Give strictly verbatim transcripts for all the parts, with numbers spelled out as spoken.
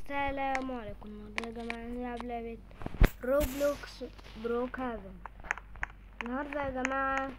السلام عليكم. النهارده يا جماعة هنلعب لعبة روبلوكس بروك هافن. النهارده يا جماعة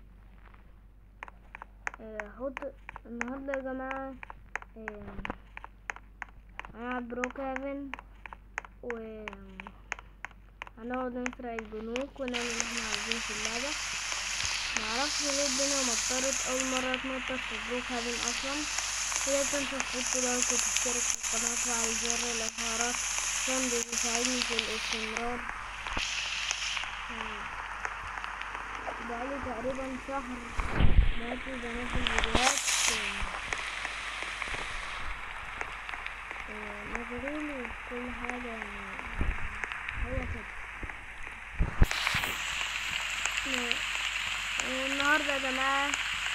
هحط النهارده يا جماعة هنلعب بروك هافن و هنقعد نسرق البنوك ونعمل اللي احنا عايزينه في اللعبة. معرفش ليه الدنيا مطرت أول مرة اتنطط في بروك هافن أصلا. لا تنسوا تحطوا لايك وتشترك في القناة وتفعلوا زر الإشعارات عشان بيساعدني في الاستمرار. بقالي تقريبا شهر ماشي بنزل فيديوهات مشغول وفي كل حاجة، يعني هو كده. النهاردة يا جماعة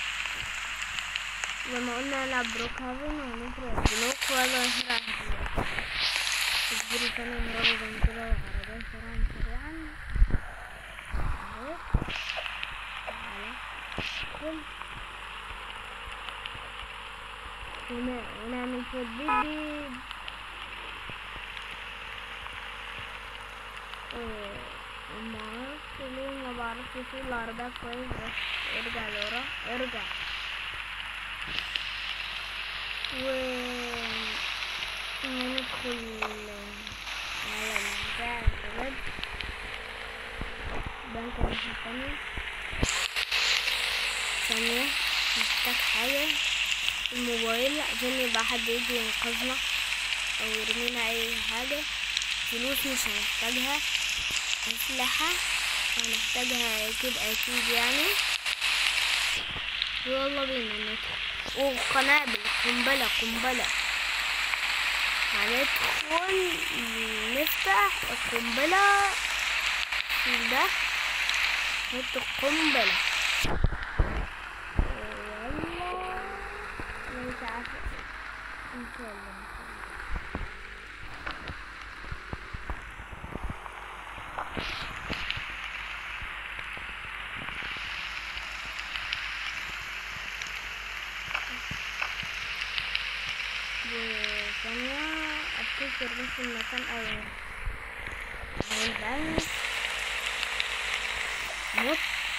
لما قلنا نلعب بروك هافن وهنسرق البنوك ولا نسرق البنوك. اصبروا ثانية نهرب من كده وعربية سريعا سريعا اهو. تعالى ادخل ونعمل شوية بيبي. ومعرفش ليه ما بعرفش اسوق العربية كويس، بس ارجع لورا ارجع و ندخل على بتاع الولاد بنك الناحية التانية. ثانية محتاج حاجة الموبايل عشان يبقى حد يجي ينقذنا او يرمينا اي حاجة. فلوس مش هنحتاجها، اسلحة هنحتاجها اكيد اكيد يعني. يلا بينا ندخل. وقنابل قنبلة قنبلة هندخل نفتح القنبلة ده نحط القنبلة. يلا مش عارفة ان شاء الله ثانية افتكر بس المكان اوي البنك موت.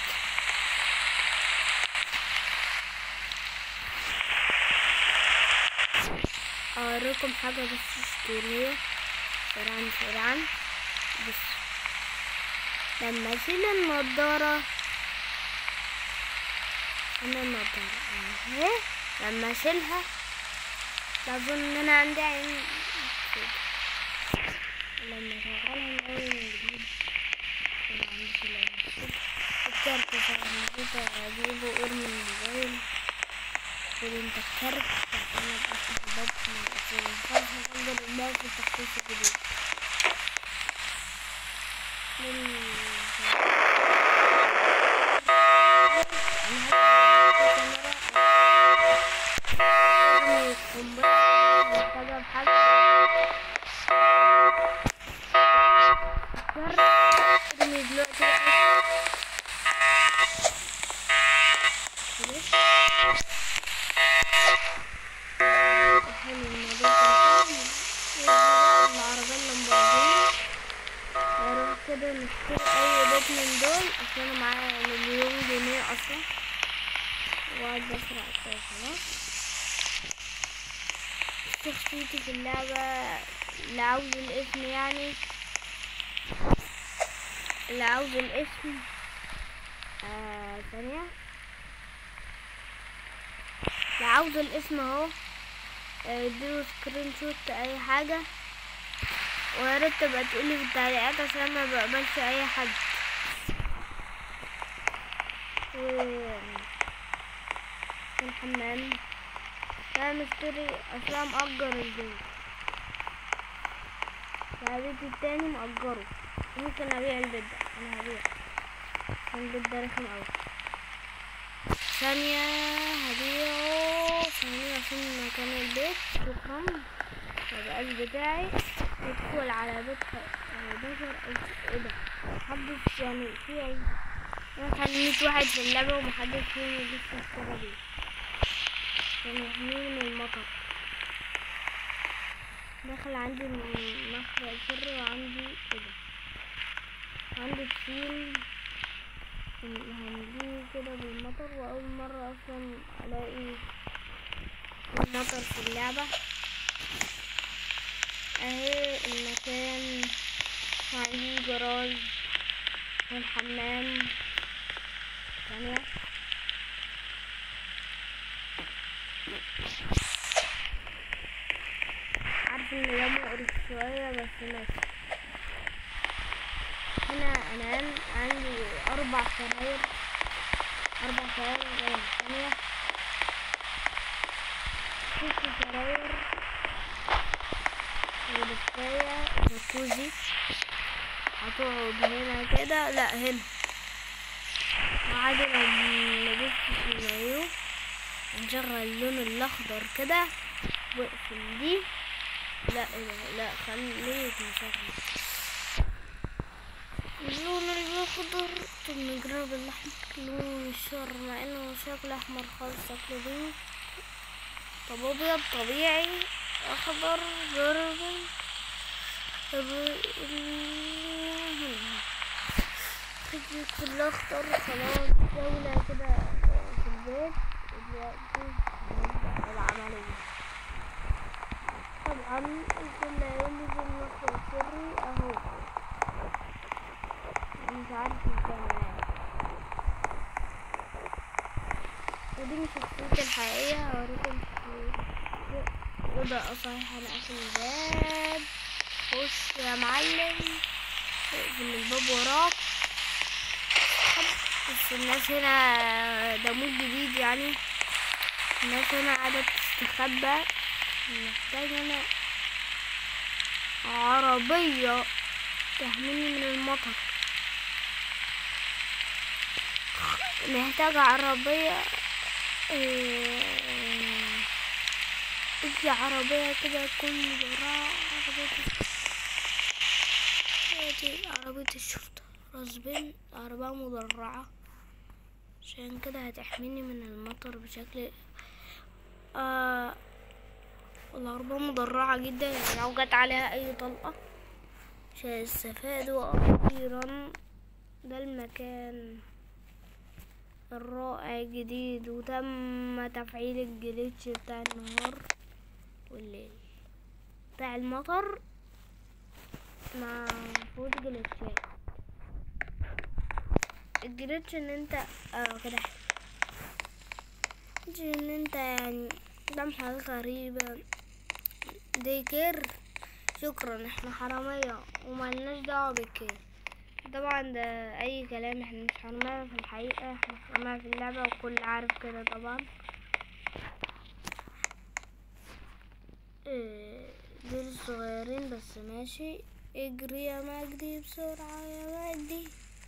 اوريكم حاجة بس اسطورية سريعا سريعا. بس لما اشيل النضارة انا النضارة اهي لما اشيلها اظن ان انا عندي عين لما اشغلها من اول جديد ما عنديش الا الكارت. فنسيت اجيبه ارمي الموبايل قول انت الكارت عشان ابقى افتح الباب من الاصول. خلاص هنقدر الباب في التخطيط الجديد كده. نشتري اي بيت من دول عشان انا معايا مليون جنيه اصلا وقاعد بسرق كده. خلاص شخصيتي في اللعبة اللي عاوز الاسم يعني اللي عاوز الاسم آه ثانية اللي عاوز الاسم اهو اديله سكرين شوت اي حاجة ويا ريت تبقى تقولي في التعليقات عشان ما بقبلش اي حد. و في الحمام انا مشتري اصلا مأجر البيت البيت التاني مأجره. ممكن ابيع البيت ده، انا هبيع عشان البيت ده رخم اوي. ثانية هبيعه ثانية عشان مكان البيت شكرا مبقاش بتاعي. ندخل على بيت حداشر او ايه ده محدش يعني في ايه مثلا مية واحد في اللعبة ومحدش فيهم لسه اشترى بيه عشان يحميه من المطر. داخل عندي مخرج سري وعندي كده، عندي تيم هنجيه كده بالمطر. واول مرة اصلا الاقي المطر في اللعبة. اهي المكان، وعندي جراج والحمام ثانية. عارف ان ده مقرف شوية بس ماشي. هنا انام، عندي اربع سراير، اربع سراير ثانية، ست سراير ودفاية جاكوزي. هتقعد هنا كده، لا هنا وعادي. لو ملبستش المايو هنشغل اللون الاخضر كده واقفل دي. لا لا لا خليك مشغل اللون الاخضر. طب نجرب الاحمر، لون الشر مع انه شكله احمر خالص، شكله بينك. طب ابيض طبيعي، اخضر جربل. طب خدت الاخضر خلاص. جولة كده في البيت دلوقتي هنبدأ العملية. طبعا الكل هينزل المخرج السري اهو، مش عارف ازاي. ودي مش شخصيتي الحقيقية، هوريكم وده صحيح. انا قافل الباب، خش يا معلم، اقفل الباب وراك. بس الناس هنا ده مود جديد يعني، الناس هنا قاعدة تستخبى. محتاج انا عربية تحميني من المطر، محتاج عربية اجي عربية كده تكون مدرعة. عربية عربية الشرطة راسبين، عربية مدرعة عشان كده هتحميني من المطر بشكل آه العربية مدرعة جدا، يعني لو جت عليها اي طلقة مش هيستفادوا. اخيرا ده المكان الرائع الجديد، وتم تفعيل الجليتش بتاع النهار والليل بتاع المطر مع فوت جليتشات. الجليتش ان انت اه كده ان انت يعني قدام حاجات غريبة. ديكير شكرا، احنا حرامية وملناش دعوة بالكير. طبعا ده اي كلام، احنا مش حرامية في الحقيقة، احنا حرامية في اللعبة وكل عارف كده طبعا. ايه دول الصغيرين بس ماشي. اجري يا مجدي بسرعة يا مجدي.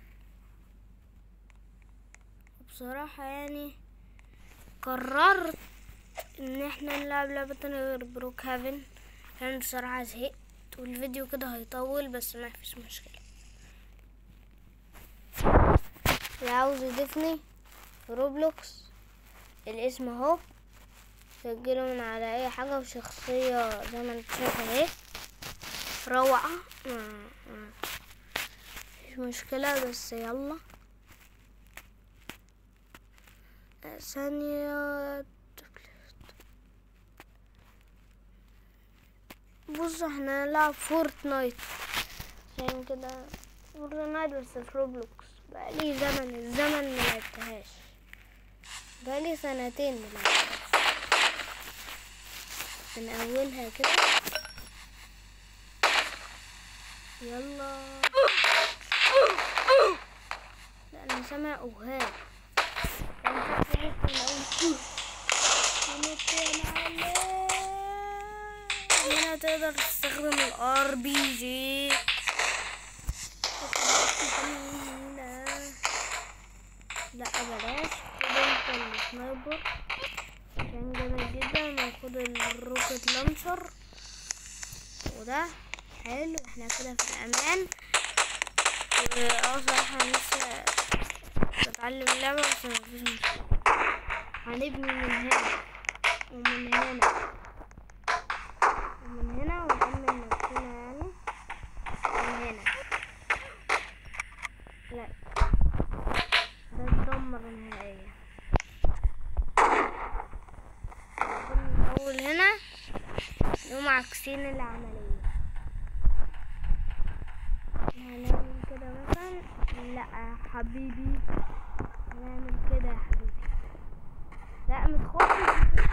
بصراحة يعني قررت ان احنا نلعب لعبة تانية غير بروك هافن، لان بصراحة زهقت والفيديو كده هيطول، بس ما فيش مشكلة. اللي عاوز يضيفني في روبلوكس الاسم اهو، سجله من على اي حاجة، وشخصية زي ما انت شايف اهي روعة، مش مشكلة. بس يلا ثانية. بص احنا نلعب فورتنايت عشان كده فورتنايت بس في روبلوكس. بقالي زمن الزمن ملعبتهاش، بقالي سنتين ملعبتهاش من اولها كده. يلا لا انا سامع اوهام. هنا تقدر تستخدم الار بي جي. لا بلاش، خد انت السنايبر عشان جامد جدا، وناخد الروكت لانشر وده حلو. احنا كده في الامان. واه صراحة لسه بتعلم اللعبة بس مفيش مشكلة. هنبني من هنا ومن هنا ومن هنا هم عكسين العملية. هنعمل كده مثلا، لا يا حبيبي هنعمل كده يا حبيبي، لا متخافش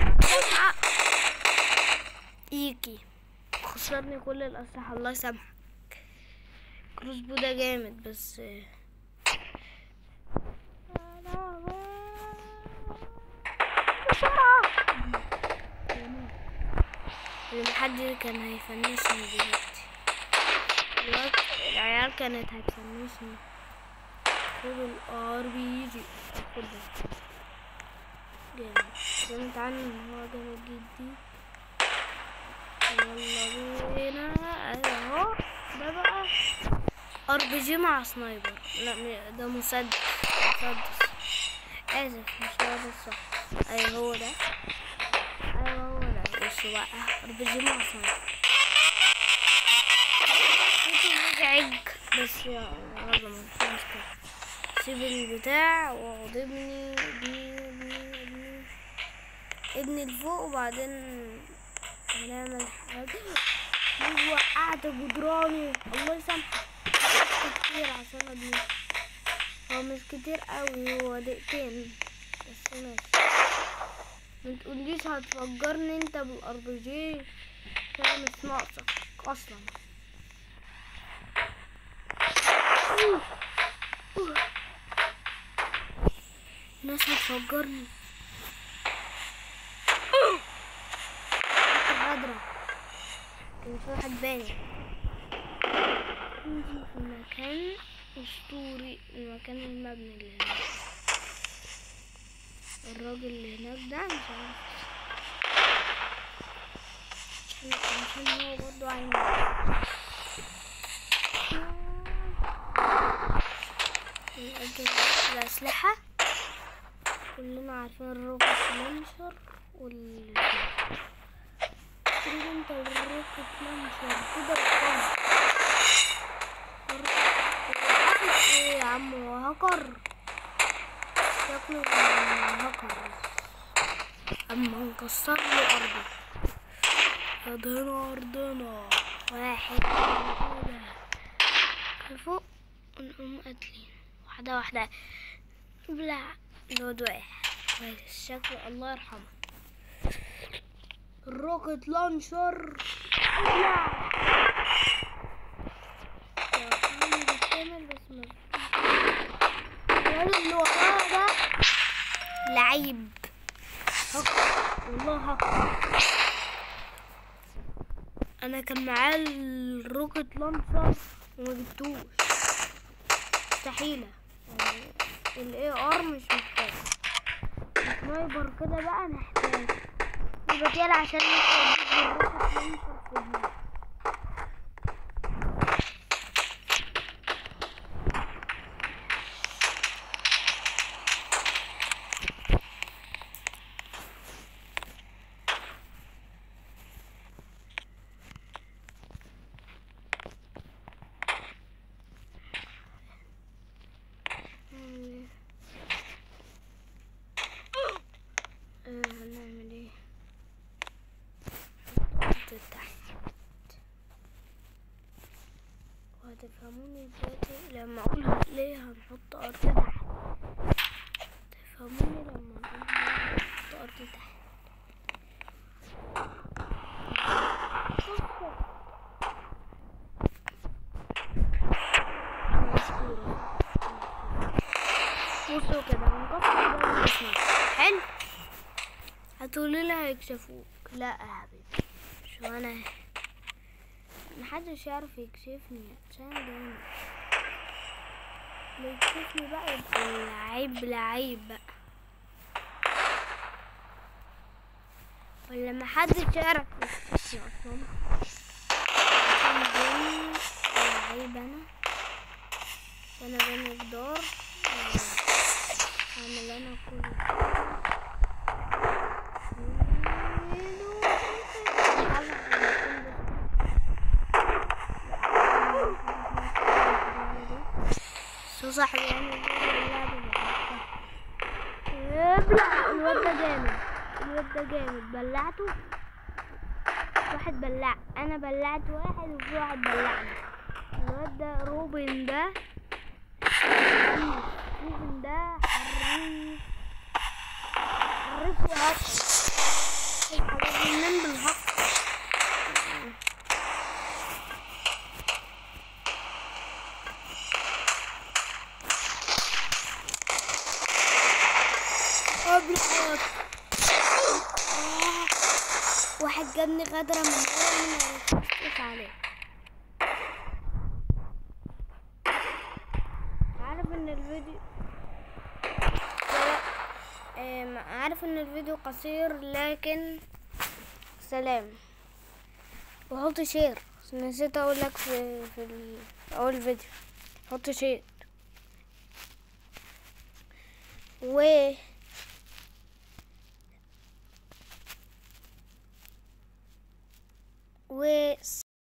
يجي خسرني كل الأسلحة. الله يسامحك. كروس بو ده جامد بس بسرعة. حد كان هيفنشني دلوقتي، دلوقتي العيال كانت هتفنشني. خد الار بي جي، خد ده جامد، سمعت عنه ان هو جامد جدا. يلا بينا اهو. ده بقى ار بي جي مع سنايبر، لا ده مسدس مسدس اسف مش هو ده الصح. ايوه هو ده، ايوه هو ده. بصوا بقى ار بي جي مع سنايبر مزعج بس يا رب ما تكونش كده. سيب البتاع واقعد ابني ابني ابني ابني ابني لفوق، وبعدين هنعمل حاجة. هو قاعد جدراني الله يسامحك كتير عشان ابني. هو مش كتير قوي، هو دقيقتين بس ماشي. متقوليش هتفجرني انت بالار بي جي، كده مش ناقصك اصلا. الناس هتفجرني غدرة. كان في واحد باني ننزل في مكان اسطوري، المكان المبني اللي هناك. الراجل اللي هناك ده مش عارف عشان هو برضو عايز نأجل الأسلحة. كلنا عارفين الروكت لانشر وال تريد انت الروكت لانشر كده القمر. ايه يا عم هو هاكر؟ شكله هاكر. اما نكسر له ارضه. ارضنا ارضنا واحد كده فوق ونقوم قاتلين واحدة واحدة. بلع الواد واقع كويس شكله الله يرحمه. الروكت لانشر بلع بيتعمل بس ما الواد اللي وراه ده لعيب هاكر والله هاكر. انا كان معاه الروكت لانشر وما جبتوش، مستحيلة يعني. الاي ار مش محتاج سنايبر كده بقى نحتاج يبقى كده عشان نحتاج الروكت لانشر في دماغي. هنعمل ايه؟ نحط تحت وهتفهموني دلوقتي لما اقول ليه هنحط ارض تحت. تفهموني لما اقول ليه هنحط ارض تحت. بصوا كده هنكسر ده الاسم حلو. هتقولي لي هيكشفوك، لا يا حبيبي شو انا محدش يعرف يكشفني عشان جامد. اللي يكشفني بقى يبقى لعيب لعيب بقى، ولا محدش يعرف يكشفني اصلا عشان جامد لعيب. انا انا بني جدار هعمل انا كل صاحبي يعني اللعبة ابلع. الواد ده جامد، الواد ده جامد بلعته واحد بلع، انا بلعت واحد وفي واحد بلعني. الواد ده روبن ده روبن ده حريف حريف وهكر. الحاجات منين بالهكر؟ ابيض. واحد جابني غدرة من اول ما ركزتش عليه. عارف ان الفيديو آه، عارف ان الفيديو قصير، لكن سلام. وحط شير، نسيت اقول لك في في ال- اول فيديو حط شير و و